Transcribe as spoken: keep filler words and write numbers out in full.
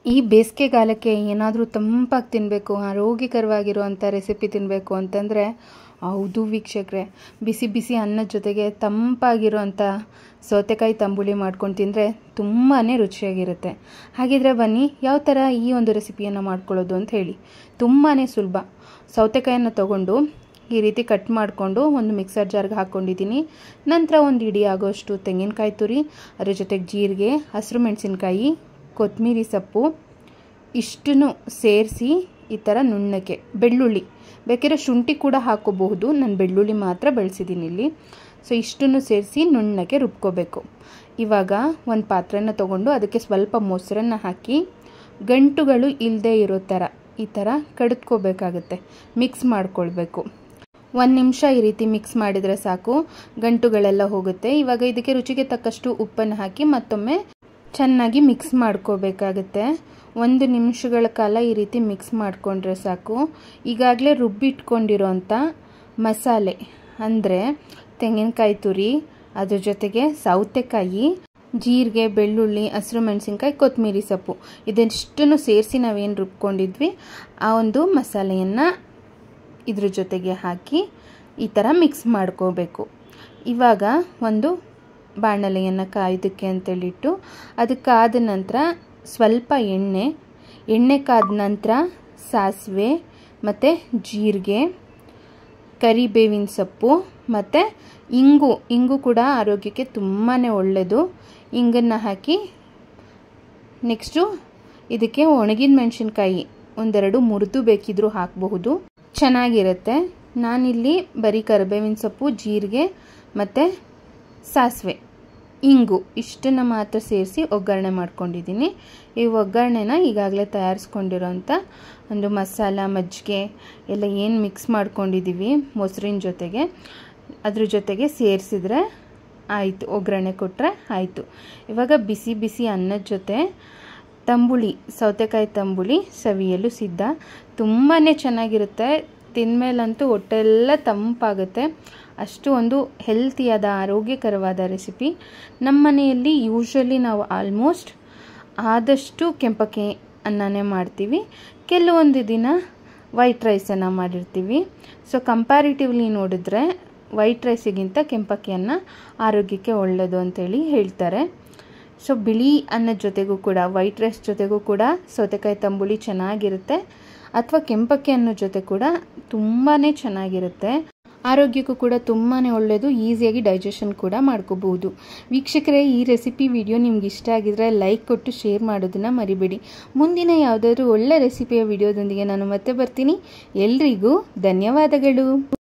ಈ ಬೇಸಿಗೆಗಾಲಕ್ಕೆ ಏನಾದರೂ ತಂಪಾಗಿ ತಿನ್ನಬೇಕು, ಆರೋಗ್ಯಕರವಾಗಿರುವಂಥ ರೆಸಿಪಿ ತಿನ್ನಬೇಕು ಅಂತಂದರೆ ಹೌದು ವೀಕ್ಷಕರೇ, ಬಿಸಿ ಬಿಸಿ ಅನ್ನದ ಜೊತೆಗೆ ತಂಪಾಗಿರುವಂಥ ಸೌತೆಕಾಯಿ ತಂಬುಳಿ ಮಾಡ್ಕೊಂಡು ತಿಂದರೆ ತುಂಬಾ ರುಚಿಯಾಗಿರುತ್ತೆ. ಹಾಗಿದ್ರೆ ಬನ್ನಿ ಯಾವ ಥರ ಈ ಒಂದು ರೆಸಿಪಿಯನ್ನು ಮಾಡ್ಕೊಳ್ಳೋದು ಅಂತ ಹೇಳಿ. ತುಂಬಾ ಸುಲಭ. ಸೌತೆಕಾಯನ್ನು ತೊಗೊಂಡು ಈ ರೀತಿ ಕಟ್ ಮಾಡಿಕೊಂಡು ಒಂದು ಮಿಕ್ಸರ್ ಜಾರ್ಗೆ ಹಾಕ್ಕೊಂಡಿದ್ದೀನಿ. ನಂತರ ಒಂದು ಇಡೀ ಆಗೋಷ್ಟು ತೆಂಗಿನಕಾಯಿ ತುರಿ, ಅದರ ಜೊತೆಗೆ ಜೀರಿಗೆ, ಹಸಿರು ಮೆಣಸಿನ್ಕಾಯಿ, ಕೊತ್ತಂಬರಿ ಸೊಪ್ಪು ಇಷ್ಟನ್ನು ಸೇರಿಸಿ ಈ ಥರ ನುಣ್ಣಕ್ಕೆ, ಬೆಳ್ಳುಳ್ಳಿ ಬೇಕಿದ್ರೆ ಶುಂಠಿ ಕೂಡ ಹಾಕೋಬಹುದು, ನಾನು ಬೆಳ್ಳುಳ್ಳಿ ಮಾತ್ರ ಬಳಸಿದ್ದೀನಿ ಇಲ್ಲಿ. ಸೊ ಇಷ್ಟನ್ನು ಸೇರಿಸಿ ನುಣ್ಣಕ್ಕೆ ರುಬ್ಕೋಬೇಕು. ಇವಾಗ ಒಂದು ಪಾತ್ರೆನ ತೊಗೊಂಡು ಅದಕ್ಕೆ ಸ್ವಲ್ಪ ಮೊಸರನ್ನು ಹಾಕಿ ಗಂಟುಗಳು ಇಲ್ಲದೆ ಇರೋ ಥರ ಈ ಥರ ಕಡಿದ್ಕೋಬೇಕಾಗುತ್ತೆ, ಮಿಕ್ಸ್ ಮಾಡ್ಕೊಳ್ಬೇಕು. ಒಂದು ನಿಮಿಷ ಈ ರೀತಿ ಮಿಕ್ಸ್ ಮಾಡಿದರೆ ಸಾಕು, ಗಂಟುಗಳೆಲ್ಲ ಹೋಗುತ್ತೆ. ಇವಾಗ ಇದಕ್ಕೆ ರುಚಿಗೆ ತಕ್ಕಷ್ಟು ಉಪ್ಪನ್ನು ಹಾಕಿ ಮತ್ತೊಮ್ಮೆ ಚೆನ್ನಾಗಿ ಮಿಕ್ಸ್ ಮಾಡ್ಕೋಬೇಕಾಗುತ್ತೆ. ಒಂದು ನಿಮಿಷಗಳ ಕಾಲ ಈ ರೀತಿ ಮಿಕ್ಸ್ ಮಾಡಿಕೊಂಡ್ರೆ ಸಾಕು. ಈಗಾಗಲೇ ರುಬ್ಬಿಟ್ಕೊಂಡಿರೋಂಥ ಮಸಾಲೆ ಅಂದರೆ ತೆಂಗಿನಕಾಯಿ ತುರಿ, ಅದ್ರ ಜೊತೆಗೆ ಸೌತೆಕಾಯಿ, ಜೀರಿಗೆ, ಬೆಳ್ಳುಳ್ಳಿ, ಹಸಿರು ಮೆಣಸಿನ್ಕಾಯಿ, ಕೊತ್ತಂಬರಿ ಸೊಪ್ಪು ಇದೆಷ್ಟನ್ನು ಸೇರಿಸಿ ನಾವೇನು ರುಬ್ಕೊಂಡಿದ್ವಿ ಆ ಒಂದು ಮಸಾಲೆಯನ್ನು ಇದ್ರ ಜೊತೆಗೆ ಹಾಕಿ ಈ ಥರ ಮಿಕ್ಸ್ ಮಾಡ್ಕೋಬೇಕು. ಇವಾಗ ಒಂದು ಬಾಣಲೆಯನ್ನು ಕಾಯೋದಕ್ಕೆ ಅಂತೇಳಿಟ್ಟು ಅದಕ್ಕಾದ ನಂತರ ಸ್ವಲ್ಪ ಎಣ್ಣೆ ಎಣ್ಣೆ ಕಾದ ನಂತರ ಸಾಸಿವೆ ಮತ್ತು ಜೀರಿಗೆ, ಕರಿಬೇವಿನ ಸೊಪ್ಪು ಮತ್ತು ಇಂಗು ಇಂಗು ಕೂಡ ಆರೋಗ್ಯಕ್ಕೆ ತುಂಬಾ ಒಳ್ಳೆಯದು. ಇಂಗನ್ನು ಹಾಕಿ ನೆಕ್ಸ್ಟು ಇದಕ್ಕೆ ಒಣಗಿದ ಮೆಣಸಿನ್ಕಾಯಿ ಒಂದೆರಡು ಮುರಿದು ಬೇಕಿದ್ರೂ ಹಾಕಬಹುದು, ಚೆನ್ನಾಗಿರುತ್ತೆ. ನಾನಿಲ್ಲಿ ಬರೀ ಕರಿಬೇವಿನ ಸೊಪ್ಪು, ಜೀರಿಗೆ ಮತ್ತು ಸಾಸಿವೆ, ಇಂಗು ಇಷ್ಟನ್ನು ಮಾತ್ರ ಸೇರಿಸಿ ಒಗ್ಗರಣೆ ಮಾಡ್ಕೊಂಡಿದ್ದೀನಿ. ಈ ಒಗ್ಗರಣೆನ ಈಗಾಗಲೇ ತಯಾರಿಸ್ಕೊಂಡಿರೋಂಥ ಒಂದು ಮಸಾಲ, ಮಜ್ಜಿಗೆ ಎಲ್ಲ ಏನು ಮಿಕ್ಸ್ ಮಾಡ್ಕೊಂಡಿದ್ದೀವಿ ಮೊಸರಿನ ಜೊತೆಗೆ ಅದ್ರ ಜೊತೆಗೆ ಸೇರಿಸಿದ್ರೆ ಆಯಿತು, ಒಗ್ಗರಣೆ ಕೊಟ್ಟರೆ ಆಯಿತು. ಇವಾಗ ಬಿಸಿ ಬಿಸಿ ಅನ್ನದ ಜೊತೆ ತಂಬುಳಿ, ಸೌತೆಕಾಯಿ ತಂಬುಳಿ ಸವಿಯಲು ಸಿದ್ಧ. ತುಂಬಾ ಚೆನ್ನಾಗಿರುತ್ತೆ. ತಿಂದಮೇಲಂತೂ ಹೊಟ್ಟೆಲ್ಲ ತಂಪಾಗುತ್ತೆ. ಅಷ್ಟು ಒಂದು ಹೆಲ್ತಿಯಾದ ಆರೋಗ್ಯಕರವಾದ ರೆಸಿಪಿ. ನಮ್ಮ ಮನೆಯಲ್ಲಿ ಯೂಶ್ವಲಿ ನಾವು ಆಲ್ಮೋಸ್ಟ್ ಆದಷ್ಟು ಕೆಂಪಕ್ಕಿ ಅನ್ನನೇ ಮಾಡ್ತೀವಿ, ಕೆಲವೊಂದು ದಿನ ವೈಟ್ ರೈಸನ್ನು ಮಾಡಿರ್ತೀವಿ. ಸೊ ಕಂಪ್ಯಾರಿಟಿವ್ಲಿ ನೋಡಿದ್ರೆ ವೈಟ್ ರೈಸಿಗಿಂತ ಕೆಂಪಕ್ಕಿ ಅನ್ನ ಆರೋಗ್ಯಕ್ಕೆ ಒಳ್ಳೆಯದು ಅಂತೇಳಿ ಹೇಳ್ತಾರೆ. ಸೊ ಬಿಳಿ ಅನ್ನದ ಜೊತೆಗೂ ಕೂಡ, ವೈಟ್ ರೈಸ್ ಜೊತೆಗೂ ಕೂಡ ಸೌತೆಕಾಯಿ ತಂಬುಳಿ ಚೆನ್ನಾಗಿರುತ್ತೆ, ಅಥವಾ ಕೆಂಪಕ್ಕಿ ಅನ್ನೋ ಜೊತೆ ಕೂಡ ತುಂಬಾ ಚೆನ್ನಾಗಿರುತ್ತೆ. ಆರೋಗ್ಯಕ್ಕೂ ಕೂಡ ತುಂಬಾ ಒಳ್ಳೆಯದು, ಈಸಿಯಾಗಿ ಡೈಜೆಷನ್ ಕೂಡ ಮಾಡ್ಕೋಬಹುದು. ವೀಕ್ಷಕರೇ, ಈ ರೆಸಿಪಿ ವಿಡಿಯೋ ನಿಮ್ಗೆ ಇಷ್ಟ ಆಗಿದ್ರೆ ಲೈಕ್ ಕೊಟ್ಟು ಶೇರ್ ಮಾಡೋದನ್ನು ಮರಿಬೇಡಿ. ಮುಂದಿನ ಯಾವುದಾದ್ರೂ ಒಳ್ಳೆ ರೆಸಿಪಿಯ ವಿಡಿಯೋದೊಂದಿಗೆ ನಾನು ಮತ್ತೆ ಬರ್ತೀನಿ. ಎಲ್ರಿಗೂ ಧನ್ಯವಾದಗಳು.